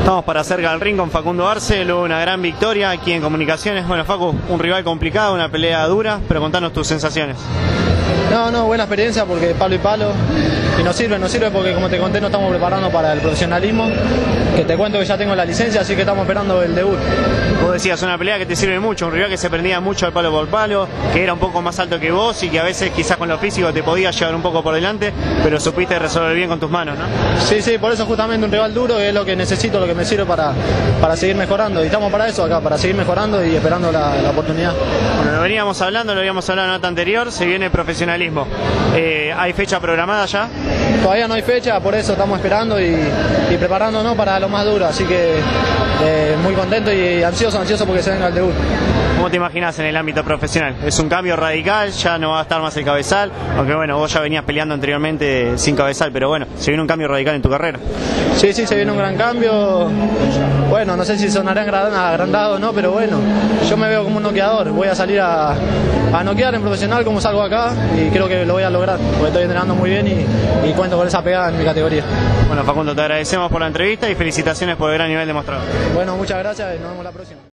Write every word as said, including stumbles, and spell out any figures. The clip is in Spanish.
Estamos para cerca del ring con Facundo Arce, luego una gran victoria aquí en Comunicaciones. Bueno, Facu, un rival complicado, una pelea dura, pero contanos tus sensaciones. No, no, buena experiencia porque palo y palo. Y nos sirve, nos sirve porque como te conté no estamos preparando para el profesionalismo. Que te cuento que ya tengo la licencia, así que estamos esperando el debut. Vos decías, una pelea que te sirve mucho, un rival que se prendía mucho al palo por palo, que era un poco más alto que vos y que a veces quizás con lo físico te podía llevar un poco por delante, pero supiste resolver bien con tus manos, ¿no? Sí, sí, por eso justamente un rival duro, que es lo que necesito, lo que me sirve para, para seguir mejorando. Y estamos para eso acá, para seguir mejorando y esperando la, la oportunidad. Bueno, lo veníamos hablando, lo habíamos hablado en la nota anterior, se viene el profesionalismo. Eh, ¿Hay fecha programada ya? Todavía no hay fecha, por eso estamos esperando y, y preparándonos para lo más duro, así que eh, muy contento y ansioso, ansioso porque se venga el debut. ¿Cómo te imaginas en el ámbito profesional? Es un cambio radical, ya no va a estar más el cabezal, aunque bueno, vos ya venías peleando anteriormente sin cabezal, pero bueno, se viene un cambio radical en tu carrera. Sí, sí, se viene un gran cambio. Bueno, no sé si sonará agrandado o no, pero bueno, yo me veo como un noqueador. Voy a salir a, a noquear en profesional como salgo acá y creo que lo voy a lograr, porque estoy entrenando muy bien y, y cuento con esa pegada en mi categoría. Bueno, Facundo, te agradecemos por la entrevista y felicitaciones por el gran nivel demostrado. Bueno, muchas gracias y nos vemos la próxima.